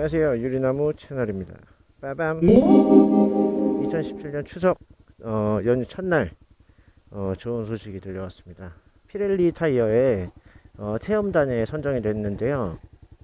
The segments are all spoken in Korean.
안녕하세요, 유리나무 채널입니다. 빠밤. 2017년 추석 연휴 첫날 좋은 소식이 들려왔습니다. 피렐리 타이어에 체험단에 선정이 됐는데요.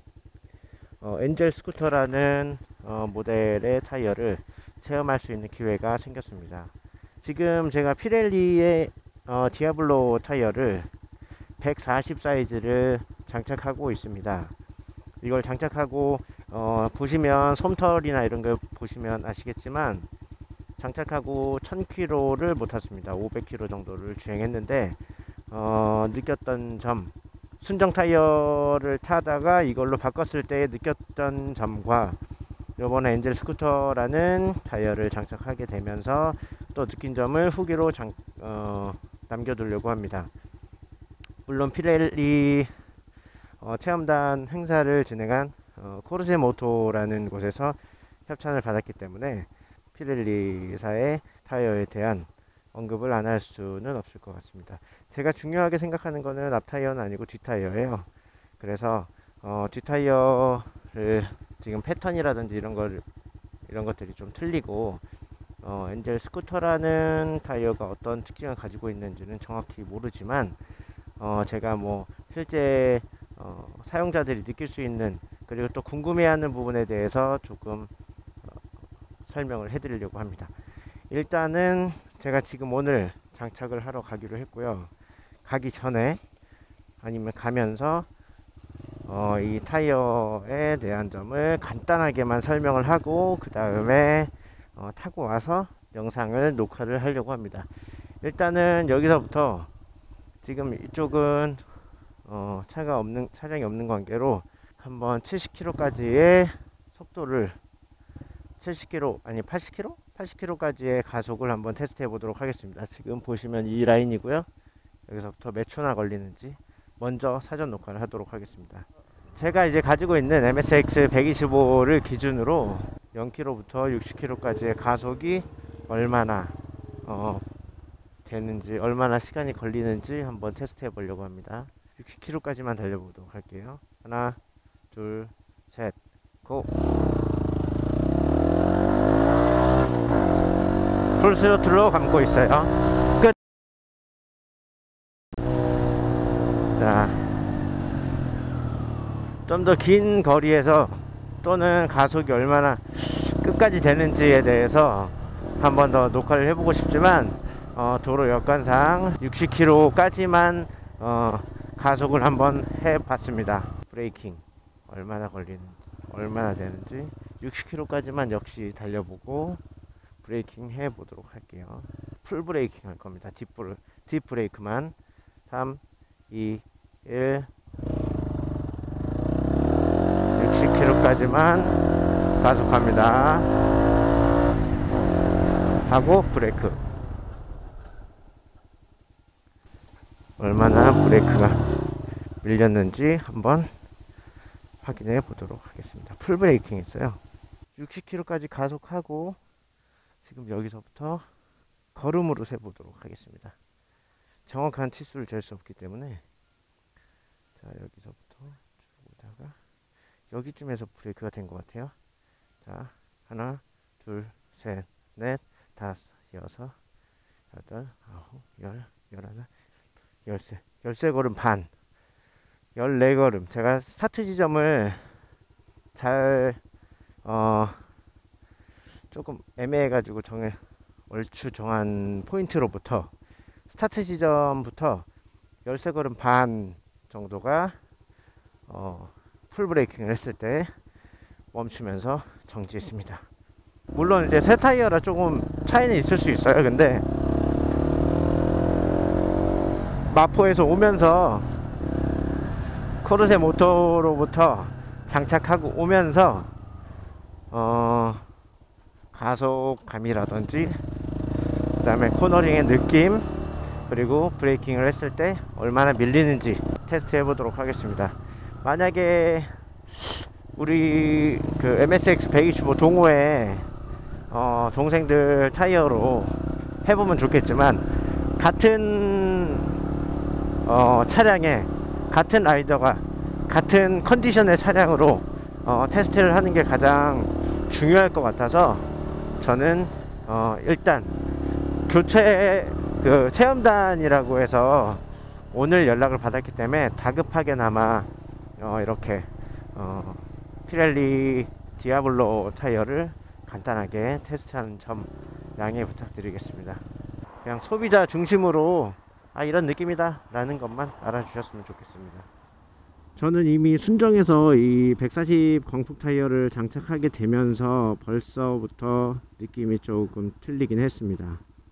엔젤 스쿠터라는 모델의 타이어를 체험할 수 있는 기회가 생겼습니다. 지금 제가 피렐리의 디아블로 타이어를 140 사이즈를 장착하고 있습니다. 이걸 장착하고 보시면 솜털이나 이런 거 보시면 아시겠지만 장착하고 1000km를 못 탔습니다. 500km 정도를 주행했는데 느꼈던 점, 순정 타이어를 타다가 이걸로 바꿨을 때 느꼈던 점과 이번에 엔젤 스쿠터라는 타이어를 장착하게 되면서 또 느낀 점을 후기로 남겨두려고 합니다. 물론 피렐리 체험단 행사를 진행한 코르세 모토라는 곳에서 협찬을 받았기 때문에 피렐리사의 타이어에 대한 언급을 안 할 수는 없을 것 같습니다. 제가 중요하게 생각하는 거는 앞 타이어는 아니고 뒷 타이어예요. 그래서 뒷 타이어를 지금 패턴이라든지 이런 것들이 좀 틀리고 엔젤 스쿠터라는 타이어가 어떤 특징을 가지고 있는지는 정확히 모르지만 제가 뭐 실제 사용자들이 느낄 수 있는, 그리고 또 궁금해하는 부분에 대해서 조금 설명을 해드리려고 합니다. 일단은 제가 지금 오늘 장착을 하러 가기로 했고요. 가기 전에 아니면 가면서 이 타이어에 대한 점을 간단하게만 설명을 하고 그 다음에 타고 와서 영상을 녹화를 하려고 합니다. 일단은 여기서부터 지금 이쪽은 차량이 없는 관계로 한번 70km까지의 속도를 70km 아니 80km? 80km까지의 가속을 한번 테스트 해 보도록 하겠습니다. 지금 보시면 이 라인이고요. 여기서부터 몇 초나 걸리는지 먼저 사전 녹화를 하도록 하겠습니다. 제가 이제 가지고 있는 MSX 125를 기준으로 0km부터 60km까지의 가속이 얼마나 되는지, 얼마나 시간이 걸리는지 한번 테스트 해 보려고 합니다. 60km까지만 달려보도록 할게요. 하나, 둘, 셋, 고! 풀 스로틀로 감고 있어요. 끝! 자, 좀 더 긴 거리에서 또는 가속이 얼마나 끝까지 되는지에 대해서 한번 더 녹화를 해보고 싶지만 도로 여건상 60km까지만 가속을 한번 해봤습니다. 브레이킹 얼마나 되는지 60km까지만 역시 달려보고 브레이킹 해보도록 할게요. 풀 브레이킹 할 겁니다. 딥 브레이크만. 3, 2, 1. 60km까지만 가속합니다. 하고 브레이크. 얼마나 브레이크가 밀렸는지 한번 확인해 보도록 하겠습니다. 풀 브레이킹 했어요. 60km까지 가속하고 지금 여기서부터 걸음으로 세보도록 하겠습니다. 정확한 치수를 잴 수 없기 때문에. 자, 여기서부터 쭉 오다가 여기쯤에서 브레이크가 된 것 같아요. 자, 하나, 둘, 셋, 넷, 다섯, 여섯, 여덟, 아홉, 열, 열하나, 열세. 13걸음 반. 14걸음. 제가 스타트 지점을 잘 조금 애매해가지고 얼추 정한 포인트로부터 스타트 지점부터 13걸음 반 정도가 풀 브레이킹을 했을 때 멈추면서 정지했습니다. 물론 이제 새 타이어라 조금 차이는 있을 수 있어요. 근데 마포에서 오면서 코르세 모토로부터 장착하고 오면서 가속감이라든지 그 다음에 코너링의 느낌, 그리고 브레이킹을 했을 때 얼마나 밀리는지 테스트 해보도록 하겠습니다. 만약에 우리 그 MSX 125 동호회 동생들 타이어로 해보면 좋겠지만, 같은 차량에 같은 라이더가 같은 컨디션의 차량으로 테스트를 하는 게 가장 중요할 것 같아서 저는 일단 교체 그 체험단이라고 해서 오늘 연락을 받았기 때문에 다급하게나마 이렇게 피렐리 디아블로 타이어를 간단하게 테스트하는 점 양해 부탁드리겠습니다. 그냥 소비자 중심으로 이런 느낌이다 라는 것만 알아주셨으면 좋겠습니다. 저는 이미 순정에서 이 140 광폭 타이어를 장착하게 되면서 벌써부터 느낌이 조금 틀리긴 했습니다.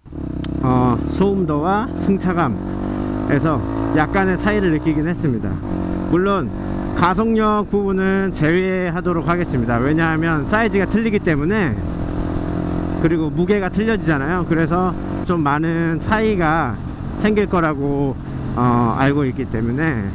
소음도와 승차감에서 약간의 차이를 느끼긴 했습니다. 물론 가속력 부분은 제외하도록 하겠습니다. 왜냐하면 사이즈가 틀리기 때문에, 그리고 무게가 틀려지잖아요. 그래서 좀 많은 차이가 생길 거라고 알고 있기 때문에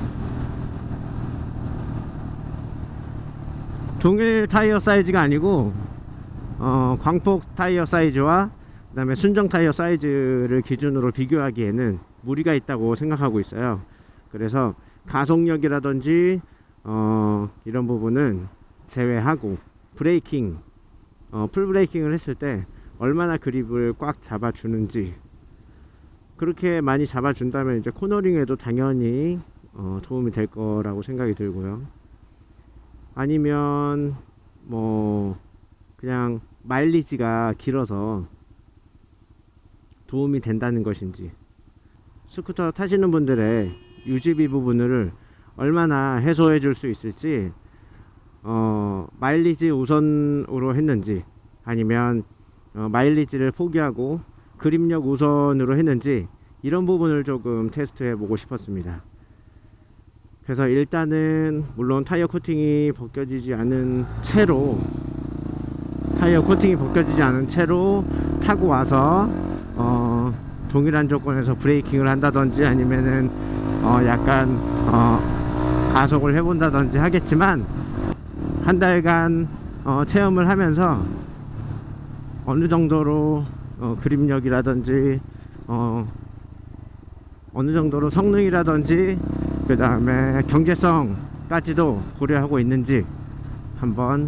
동일 타이어 사이즈가 아니고 광폭 타이어 사이즈와 그 다음에 순정 타이어 사이즈를 기준으로 비교하기에는 무리가 있다고 생각하고 있어요. 그래서 가속력이라든지 이런 부분은 제외하고 브레이킹, 풀 브레이킹을 했을 때 얼마나 그립을 꽉 잡아주는지, 그렇게 많이 잡아준다면 이제 코너링에도 당연히 도움이 될 거라고 생각이 들고요. 아니면 뭐 그냥 마일리지가 길어서 도움이 된다는 것인지, 스쿠터 타시는 분들의 유지비 부분을 얼마나 해소해 줄 수 있을지, 마일리지 우선으로 했는지 아니면 마일리지를 포기하고 그립력 우선으로 했는지, 이런 부분을 조금 테스트해 보고 싶었습니다. 그래서 일단은 물론 타이어 코팅이 벗겨지지 않은 채로 타고 와서 동일한 조건에서 브레이킹을 한다든지 아니면은 약간 가속을 해본다든지 하겠지만, 한 달간 체험을 하면서 어느 정도로 그립력이라든지 어느 정도로 성능이라든지 그 다음에 경제성까지도 고려하고 있는지 한번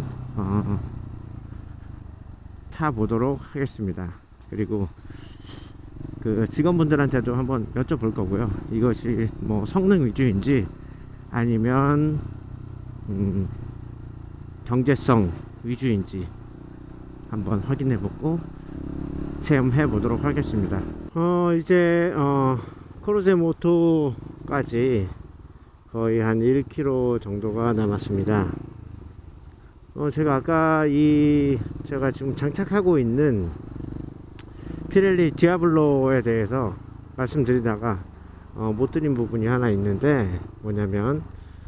타보도록 하겠습니다. 그리고 그 직원분들한테도 한번 여쭤볼 거고요. 이것이 뭐 성능 위주인지 아니면 경제성 위주인지 한번 확인해 보고 체험해 보도록 하겠습니다. 이제 크루제 모토까지 거의 한 1km 정도가 남았습니다. 제가 아까 제가 지금 장착하고 있는 피렐리 디아블로에 대해서 말씀드리다가 못 드린 부분이 하나 있는데, 뭐냐면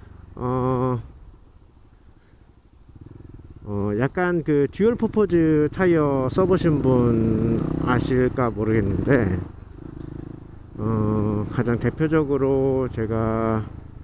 약간 그 듀얼 퍼포즈 타이어 써보신 분 아실까 모르겠는데, 가장 대표적으로 제가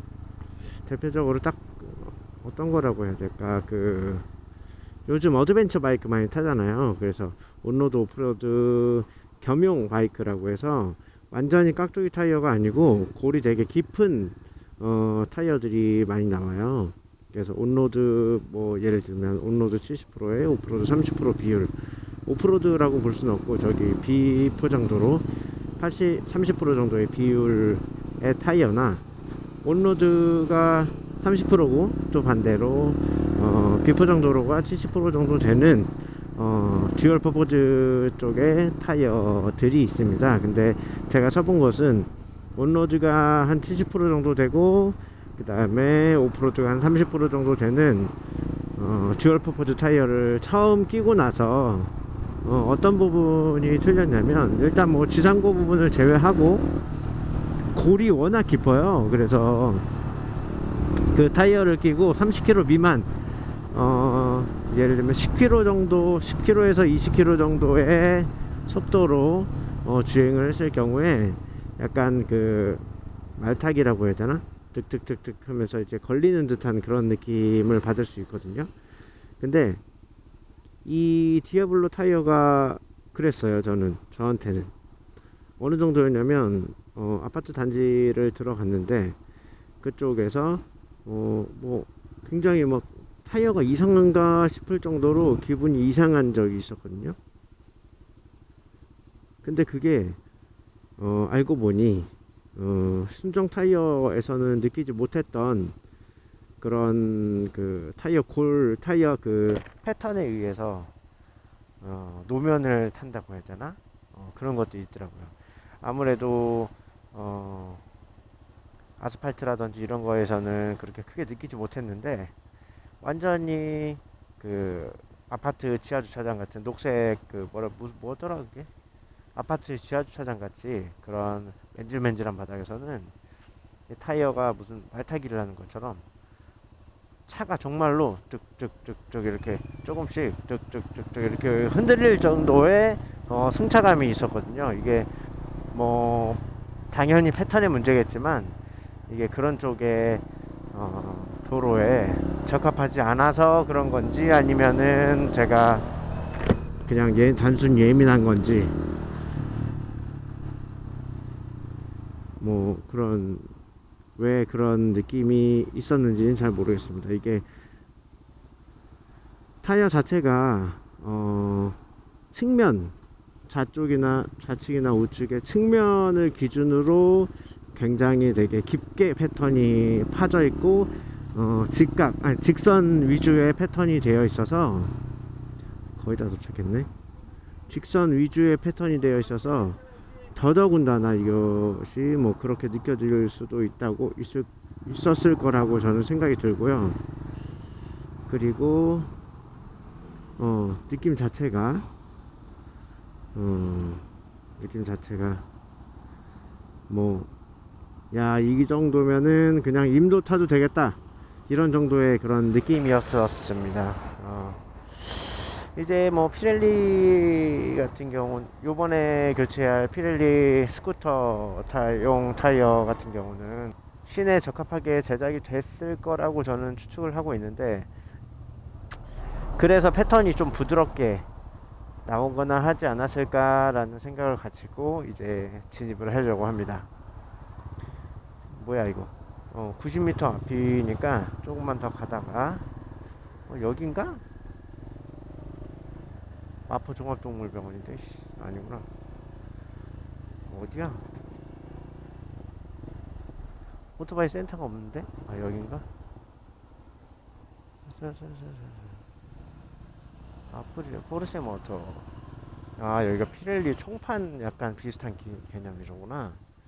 딱 어떤 거라고 해야 될까, 그 요즘 어드벤처 바이크 많이 타잖아요. 그래서 온로드 오프로드 겸용 바이크라고 해서 완전히 깍두기 타이어가 아니고 골이 되게 깊은 타이어들이 많이 나와요. 그래서 온로드, 뭐 예를 들면 온로드 70%에 오프로드 30% 비율, 오프로드라고 볼 수는 없고 저기 비포장도로 30% 정도의 비율의 타이어나, 온로드가 30%고 또 반대로 비포장도로가 70% 정도 되는 듀얼 퍼포즈 쪽의 타이어들이 있습니다. 근데 제가 써본 것은 온로드가 한 70% 정도 되고 그 다음에 오프로드가 한 30% 정도 되는 듀얼 퍼포즈 타이어를 처음 끼고 나서 어떤 부분이 틀렸냐면, 일단 뭐 지상고 부분을 제외하고 골이 워낙 깊어요. 그래서 그 타이어를 끼고 30km 미만, 예를 들면 10km 정도, 10km에서 20km 정도의 속도로 주행을 했을 경우에 약간 그 말타기라고 해야 되나? 득득득득 하면서 이제 걸리는 듯한 그런 느낌을 받을 수 있거든요. 근데 이 디아블로 타이어가 그랬어요. 저한테는 어느 정도였냐면, 아파트 단지를 들어갔는데 그쪽에서 뭐 굉장히 뭐 타이어가 이상한가 싶을 정도로 기분이 이상한 적이 있었거든요. 근데 그게 알고 보니 순정 타이어에서는 느끼지 못했던 그런 그 타이어 그 패턴에 의해서 노면을 탄다고 해야 되나? 그런 것도 있더라고요. 아무래도 아스팔트라든지 이런 거에서는 그렇게 크게 느끼지 못했는데, 완전히 그 아파트 지하 주차장 같은 녹색 그 뭐더라 그게? 아파트 지하 주차장 같이 그런 맨질맨질한 바닥에서는 이 타이어가 무슨 말타기를 하는 것처럼 차가 정말로 뚝뚝뚝뚝 이렇게 조금씩 뚝뚝뚝뚝 이렇게 흔들릴 정도의 승차감이 있었거든요. 이게 뭐 당연히 패턴의 문제겠지만, 이게 그런 쪽에 도로에 적합하지 않아서 그런 건지, 아니면은 제가 그냥 단순 예민한 건지, 뭐 그런 왜 그런 느낌이 있었는지는 잘 모르겠습니다. 이게 타이어 자체가 측면 좌측이나 우측의 측면을 기준으로 굉장히 되게 깊게 패턴이 파져 있고 직선 위주의 패턴이 되어 있어서, 거의 다 도착했네. 직선 위주의 패턴이 되어 있어서 더더군다나 이것이 뭐 그렇게 느껴질 수도 있었을 거라고 저는 생각이 들고요. 그리고 느낌 자체가 뭐, 야, 이 정도면은 그냥 임도 타도 되겠다, 이런 정도의 그런 느낌이었습니다. 이제 뭐 피렐리 같은 경우는 요번에 교체할 피렐리 스쿠터 용 타이어 같은 경우는 시내에 적합하게 제작이 됐을 거라고 저는 추측을 하고 있는데, 그래서 패턴이 좀 부드럽게 나오거나 하지 않았을까라는 생각을 가지고 이제 진입을 하려고 합니다. 뭐야 이거, 90m 앞이니까 조금만 더 가다가 여긴가? 마포 종합동물병원인데 아니구나. 어디야? 오토바이 센터가 없는데? 아, 여긴가? 포르쉐 모터. 아, 여기가 피렐리 총판 약간 비슷한 개념이로구나.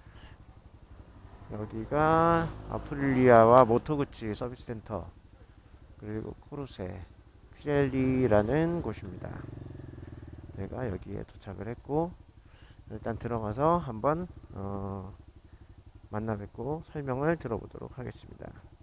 여기가 아프릴리아와 모토구치 서비스 센터, 그리고 코르세 피렐리라는 곳입니다. 내가 여기에 도착을 했고, 일단 들어가서 한번 만나 뵙고 설명을 들어보도록 하겠습니다.